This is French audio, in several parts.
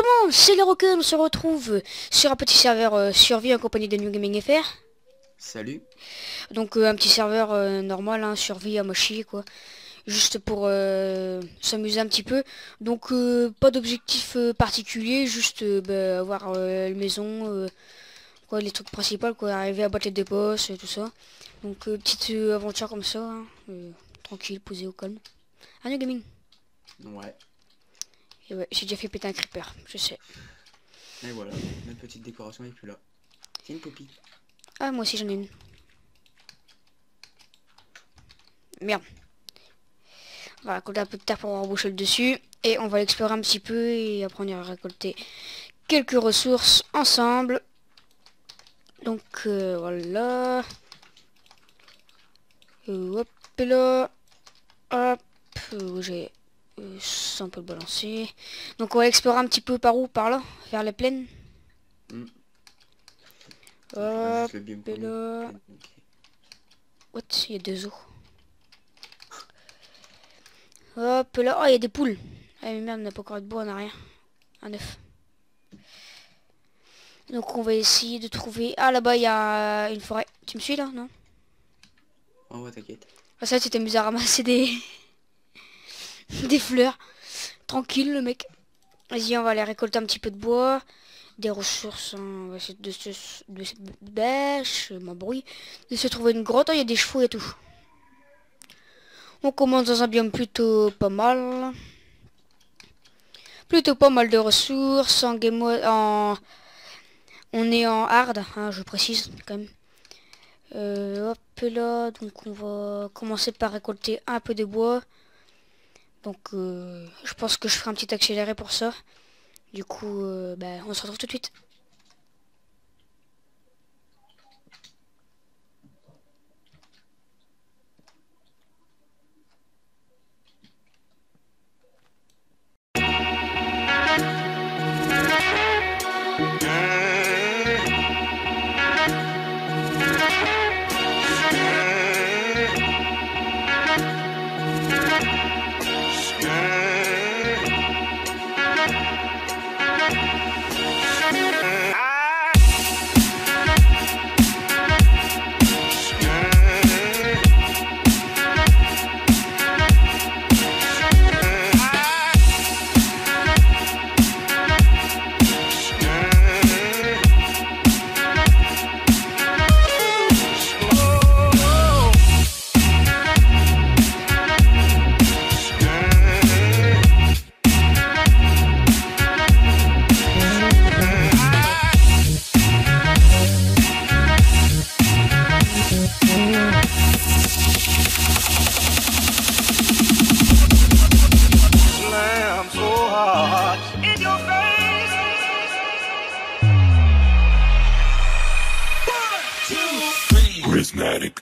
comment? C'est les Rockers, on se retrouve sur un petit serveur survie en compagnie de New Gaming FR. Salut. Donc un petit serveur normal, hein, survie à mochi quoi. Juste pour s'amuser un petit peu. Donc pas d'objectif particulier, juste avoir une maison, quoi, les trucs principaux, quoi, arriver à battre les boss, tout ça. Donc petite aventure comme ça, hein, tranquille, posé au calme. Ah, New Gaming. Ouais. Et ouais, j'ai déjà fait péter un creeper, je sais. Et voilà, notre petite décoration est plus là. C'est une copie. Ah, moi aussi j'en ai une. Merde. On va récolter un peu de terre pour reboucher le dessus. Et on va l'explorer un petit peu et après on ira récolter quelques ressources ensemble. Donc voilà. Hop là. Hop. J'ai ça on peut le balancer. Donc on va explorer un petit peu par où? Par là? Vers les plaines. Hop là. What? Il y a deux os. Hop là. Oh, il y a des poules. Ah mais merde, on n'a pas encore de bois, on n'a rien. Un œuf. Donc on va essayer de trouver... Ah, là-bas il y a une forêt. Tu me suis là, non? Oh ouais, t'inquiète. Ah, ça tu t'amuses à ramasser des... des fleurs. Tranquille le mec. Vas-y, on va aller récolter un petit peu de bois. Des ressources, hein. On va essayer de m'embrouille. De se trouver une grotte. Oh, il y a des chevaux et tout. On commence dans un biome plutôt pas mal. Plutôt pas mal de ressources. En game mode, on est en hard, hein, je précise quand même. Hop là, donc on va commencer par récolter un peu de bois. Donc je pense que je ferai un petit accéléré pour ça. Du coup, on se retrouve tout de suite. Prismatic.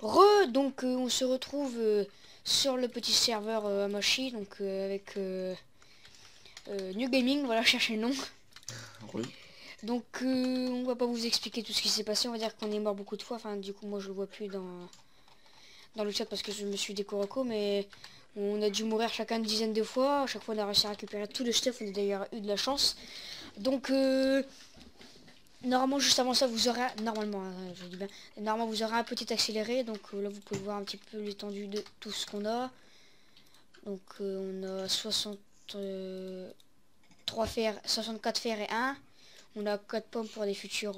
Donc on se retrouve sur le petit serveur Amashi, donc avec New Gaming, voilà, cherchez le nom. Oui. Donc on va pas vous expliquer tout ce qui s'est passé, on va dire qu'on est mort beaucoup de fois, enfin du coup moi je le vois plus dans le chat parce que je me suis décoroco, mais on a dû mourir chacun une dizaine de fois, à chaque fois on a réussi à récupérer tout le stuff, on a d'ailleurs eu de la chance. Donc normalement juste avant ça vous aurez, normalement je dis bien, normalement vous aurez un petit accéléré, donc là vous pouvez voir un petit peu l'étendue de tout ce qu'on a. Donc on a 63 fers, 64 fers et 1. On a 4 pommes pour des futurs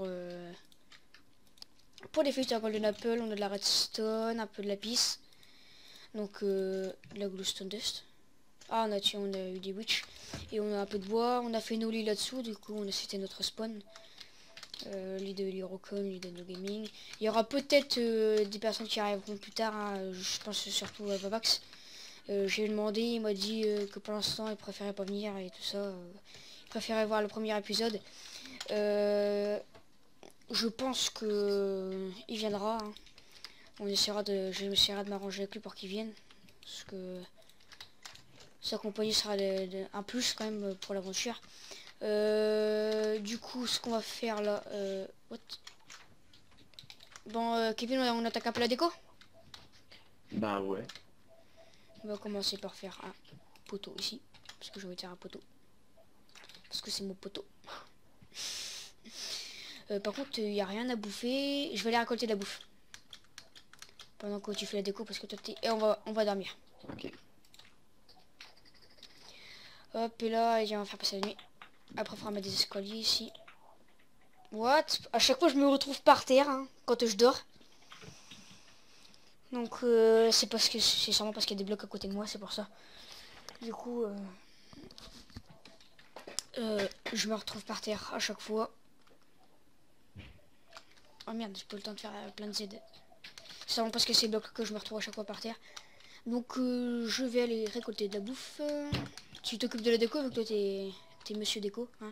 Golden Apple. On a de la redstone, un peu de lapis. Donc de la glowstone dust. Ah on a eu des witch. Et on a un peu de bois. On a fait nos lits là-dessous. Du coup on a c'était notre spawn. Lit de l'Hirocom, lit de No Gaming. Il y aura peut-être des personnes qui arriveront plus tard. Hein. Je pense surtout à Vavax. J'ai demandé, il m'a dit que pour l'instant il préférait pas venir et tout ça. Il préférait voir le premier épisode. Je pense que il viendra. Hein. J'essaierai de m'arranger avec lui pour qu'il vienne. Parce que sa compagnie sera un plus quand même pour l'aventure. Du coup, ce qu'on va faire là... what? Bon, Kevin, on attaque un peu la déco. Bah ouais. On va commencer par faire un poteau ici. Parce que je vais faire un poteau. Parce que c'est mon poteau. Par contre, il n'y a rien à bouffer. Je vais aller récolter de la bouffe. Pendant que tu fais la déco parce que toi t'es... Et on va dormir. Ok. Hop, et là, on va faire passer la nuit. Après, on fera mettre des escaliers ici. What? À chaque fois, je me retrouve par terre hein, quand je dors. Donc, c'est sûrement parce qu'il y a des blocs à côté de moi, c'est pour ça. Du coup, je me retrouve par terre à chaque fois. Oh merde, j'ai pas le temps de faire plein de Z. C'est vraiment parce que c'est blocs que je me retrouve à chaque fois par terre. Donc je vais aller récolter de la bouffe. Tu t'occupes de la déco vu que toi t'es monsieur déco. Hein.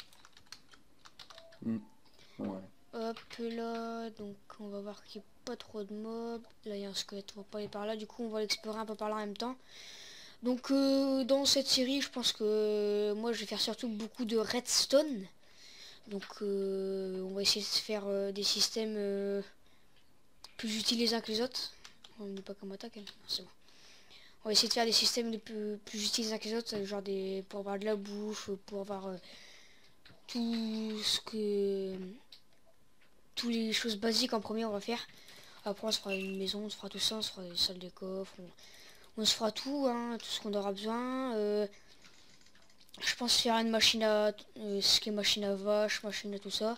Ouais. Hop là, donc on va voir qu'il n'y a pas trop de mobs. Là il y a un squelette, on va pas aller par là. Du coup on va l'explorer un peu par là en même temps. Donc dans cette série je pense que moi je vais faire surtout beaucoup de redstone. Donc on va essayer de faire des systèmes plus utiles les uns que les autres. On n'est pas comme attaque, hein. C'est bon. On va essayer de faire des systèmes plus utiles les uns que les autres, genre pour avoir de la bouffe, pour avoir tout ce que... Toutes les choses basiques en premier on va faire. Après on se fera une maison, on se fera tout ça, on se fera des salles de coffre, on se fera tout, hein, tout ce qu'on aura besoin. Je pense faire une machine à... ce qui est machine à vache, machine à tout ça.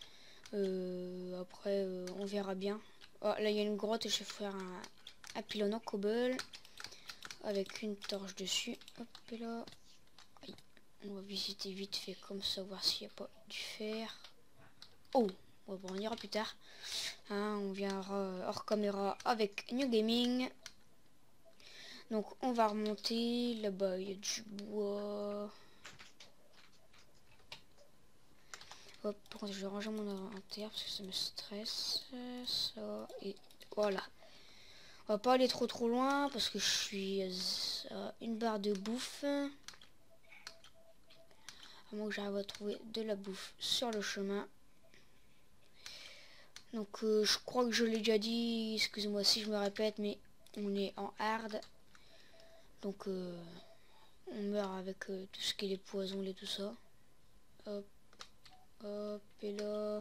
Après on verra bien. Oh, là il y a une grotte et je vais faire un pylône en cobble. Avec une torche dessus. Hop et là. Aïe. On va visiter vite fait comme ça, voir s'il n'y a pas du fer. Oh, bon, on ira plus tard. Hein, on viendra hors caméra avec New Gaming. Donc on va remonter. Là-bas il y a du bois. Hop, par contre je vais ranger mon inventaire parce que ça me stresse. Ça et voilà. On va pas aller trop loin parce que je suis à une barre de bouffe. À moins que j'arrive à trouver de la bouffe sur le chemin. Donc je crois que je l'ai déjà dit, excusez-moi si je me répète, mais on est en hard. Donc on meurt avec tout ce qui est les poisons et tout ça. Hop, hop, et là...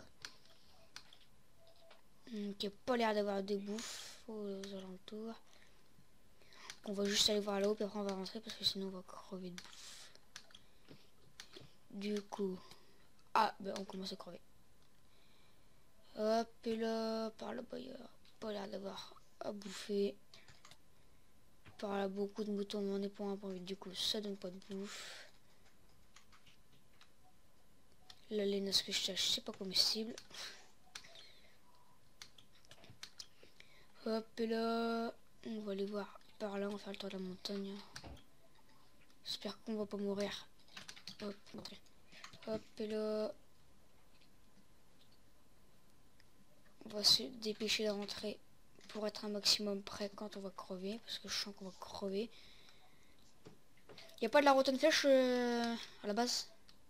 il n'y a pas l'air d'avoir de bouffe aux alentours. On va juste aller voir là-haut, puis après on va rentrer parce que sinon on va crever de bouffe. Du coup... Ah, ben on commence à crever. Hop, et là, par là-bas, il n'y a pas l'air d'avoir à bouffer. Par là, beaucoup de moutons, mais on n'est pas un point vite, du coup, ça donne pas de bouffe. La laine, à ce que je cherche, c'est pas comestible. Hop, et là, on va aller voir par là, on va faire le tour de la montagne. J'espère qu'on va pas mourir. Hop, okay. Hop, et là... On va se dépêcher de rentrer pour être un maximum prêt quand on va crever, parce que je sens qu'on va crever. Y a pas de la rotten flèche à la base?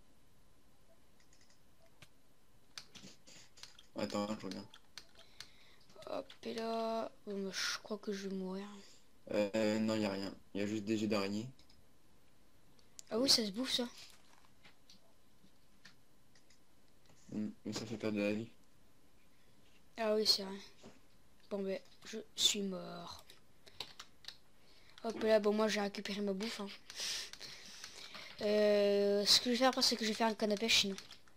Attends, je reviens. Hop, et là... Bon, bah, je crois que je vais mourir. Non, y a rien. Il y a juste des jets d'araignée. Ah oui, ça se bouffe, ça. Mais ça fait perdre de la vie. Ah oui, c'est vrai. Bon, ben, je suis mort. Hop, là, bon, moi, j'ai récupéré ma bouffe, hein. Ce que je vais faire après, c'est que je vais faire une canne à pêche, sinon.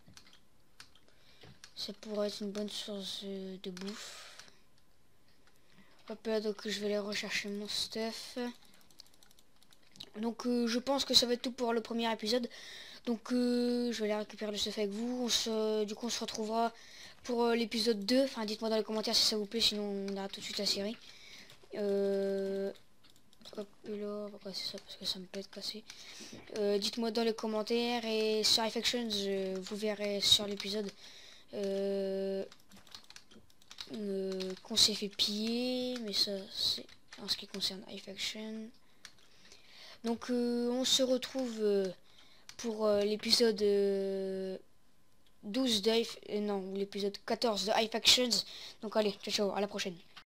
Ça pourrait être une bonne source de bouffe. Hop là, donc je vais aller rechercher mon stuff. Donc je pense que ça va être tout pour le premier épisode. Donc je vais aller récupérer le stuff avec vous. Du coup on se retrouvera pour l'épisode 2. Enfin dites-moi dans les commentaires si ça vous plaît, sinon on arrête tout de suite la série. Hop là, on va casser ça parce que ça me plaît de casser. Dites-moi dans les commentaires et sur Affections, vous verrez sur l'épisode qu'on s'est fait piller, mais ça c'est en ce qui concerne Affection. Donc on se retrouve pour l'épisode 12 de non, l'épisode 14 de Affections. Donc allez, ciao ciao, à la prochaine.